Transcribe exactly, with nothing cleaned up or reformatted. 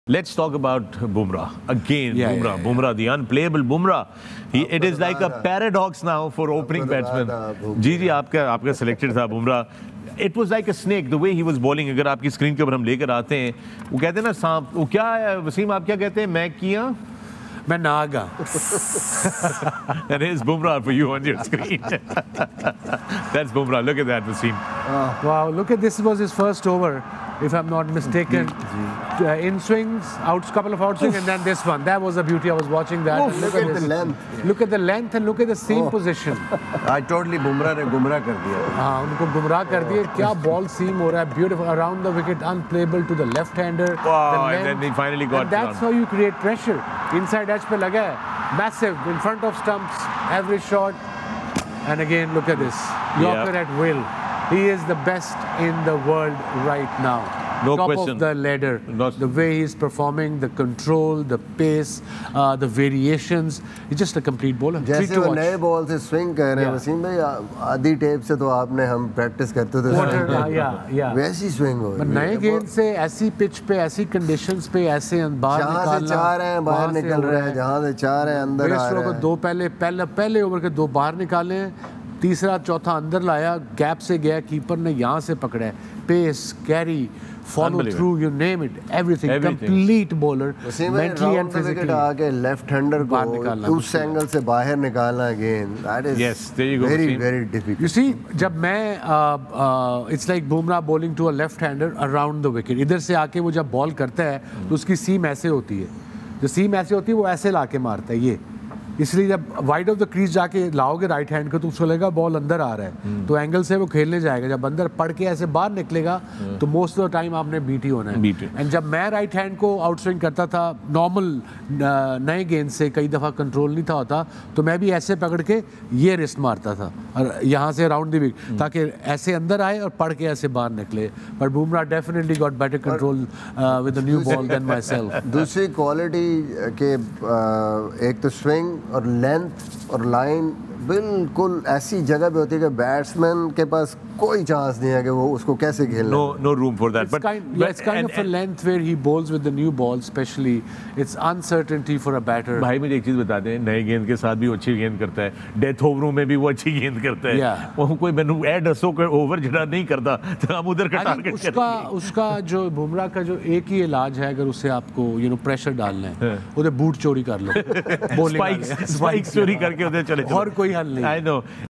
Let's talk about Bumrah again. Yeah, Bumrah, yeah, yeah. Bumrah, the unplayable Bumrah. He, it is like a paradox now for opening batsmen. जी जी आपका आपका selected था Bumrah. It was like a snake the way he was bowling. अगर आपकी screen के ऊपर हम लेकर आते हैं, वो कहते हैं ना सांप, वो क्या है वसीम, आप क्या कहते हैं? मैं किया मैं Naga. That is Bumrah for you on your screen. That's Bumrah. Look at that, Wasim. Oh, wow, look at this. Was his first over, if I'm not mistaken. Uh, in swings, out, couple of outswings, and then this one. That was a beauty. I was watching that. Look, look at, at the length. Look at the length and look at the seam oh. position. I totally Bumrah ने गुमराह कर दिया. हाँ, उनको गुमराह कर दिया. क्या ball seam हो रहा है? Beautiful around the wicket, unplayable to the left-hander. Wow, the and then he finally got. And that's how you create pressure. Inside edge पे लगा है. Massive in front of stumps. Every shot. And again, look at this. Yorker yeah. at will. He is the best in the world right now. No Top question. of the ladder. Not the way he's performing, the control, the pace, uh, the variations. He's just a complete bowler. जैसे वो नए ball से swing कर रहे हैं वसीम भाई, आधी tape से तो आपने हम प्रैक्टिस करते थे. वैसी स्विंग हो रही है. नए गेंद से ऐसी पिच पे, ऐसी कंडीशंस पे, ऐसे बाहर निकालना. जहाँ से चाह रहे हैं बाहर निकल रहे हैं, जहाँ से चाह रहे हैं अंदर आ रहे हैं. दो पहले पहले पहले ओवर के दो बाहर निकाले हैं, तीसरा चौथा अंदर लाया, गैप से गया, कीपर ने यहाँ से पकड़ा है. Pace, carry, follow through, you name it, everything, everything. Complete bowler, mentally and physically. आके left hander को उस एंगल से बाहर निकालना गेंद, that is yes, there you go, very very difficult. You see, जब मैं uh, uh, it's like Bumrah bowling to a left hander around the wicket. इधर से आके वो जब बॉल करता है तो उसकी सीम ऐसे होती है, जो सीम ऐसे होती है वो ऐसे लाके मारता है ये. इसलिए जब वाइड ऑफ द क्रीज जाके लाओगे राइट हैंड को तो उसको लगेगा बॉल अंदर आ रहा है, तो एंगल से वो खेलने जाएगा. जब अंदर पड़ के ऐसे बाहर निकलेगा तो मोस्ट ऑफ द टाइम आपने बीट ही होना है. एंड जब मैं राइट हैंड को आउट स्विंग करता था नॉर्मल नए गेंद से, कई दफ़ा कंट्रोल नहीं था होता, तो मैं भी ऐसे पकड़ के ये रिस्ट मारता था और यहाँ से राउंड द विकेट, ताकि ऐसे अंदर आए और पड़ के ऐसे बाहर निकले. But Bumrah definitely got better control with the new ball than myself. दूसरी क्वालिटी के एक तो स्विंग और लेंथ और लाइन बिल्कुल ऐसी जगह पे होती है कि बैट्समैन के पास कोई चांस नहीं है कि वो उसको कैसे खेलना. No, no room for that. It's but kind, yeah, it's kind and, of a length where he bowls with the new ball, especially. It's uncertainty for a batter. भाई मुझे एक चीज बता दें, नए गेंद के साथ भी वो अच्छी गेंद करता है, डेथ ओवरों में भी वो अच्छी गेंद करता है. yeah. वो कोई मैंने ऐड हसो कर ओवर जड़ा नहीं करता, तो हम उधर का टारगेट करेंगे. उसका उसका जो बुमराह का जो एक ही इलाज है, अगर उसे आपको यू नो प्रेशर डालना है, उधर बूट चोरी कर लो. स्पाइक्स स्पाइक्स चोरी करके उधर चले जाओ. और कोई हल नहीं. I no.